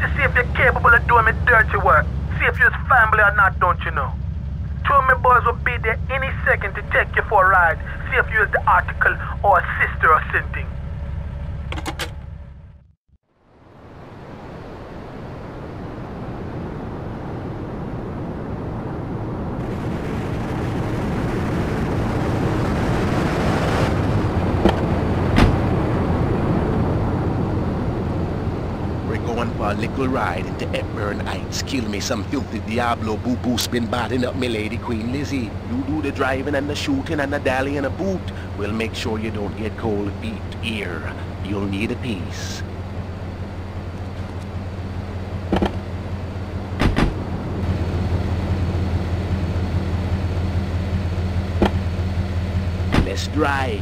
to see if you're capable of doing me dirty work. See if you're family or not, don't you know? Two of my boys will be there any second to take you for a ride. See if you're the article or a sister or something. A little ride into Hepburn Heights. Kill me some filthy Diablo boo-boos been batting up me lady Queen Lizzy. You do the driving and the shooting and the dally and a boot. We'll make sure you don't get cold feet here. You'll need a piece. Let's drive.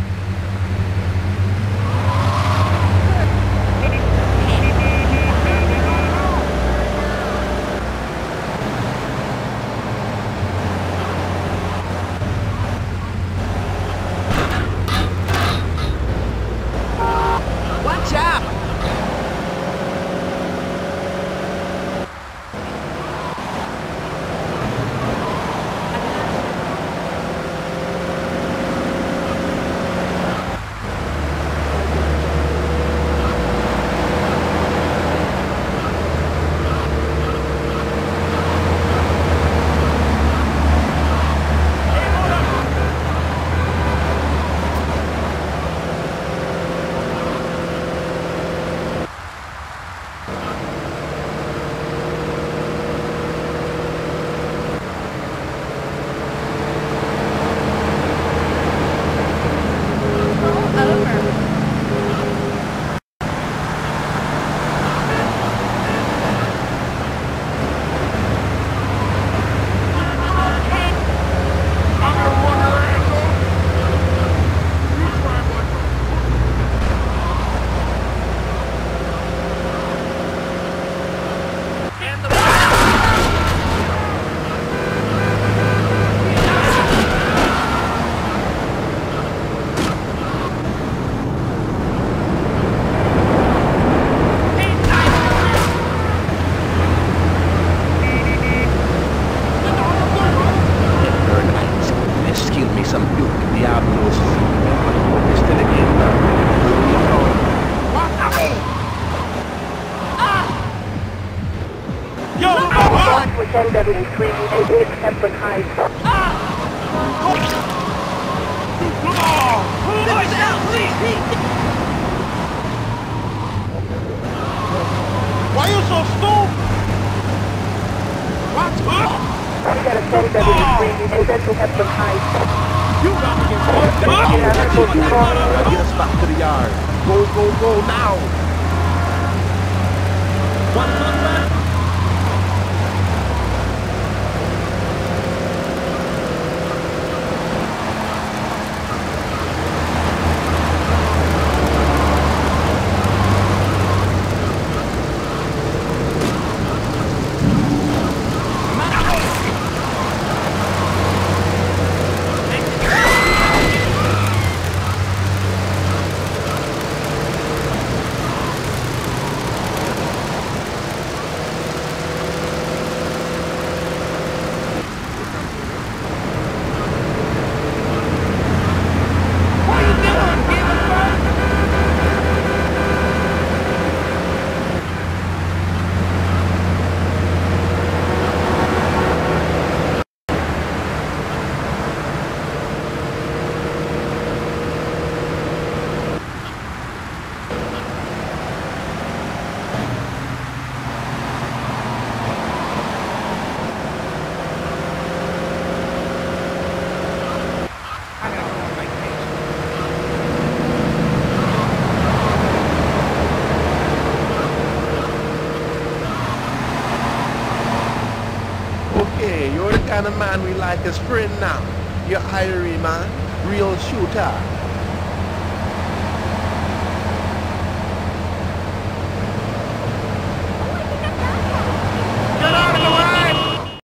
Diablos. Still again now. Yo! With NW3, it's Hepburn Heights. Why you so stupid? What? We got a NW3, it's at Hepburn Heights. You got to get Get us back to the yard. Go, go, go now. What's up, man? Okay, you're the kind of man we like as friend now. You're Aucery, man. Real shooter.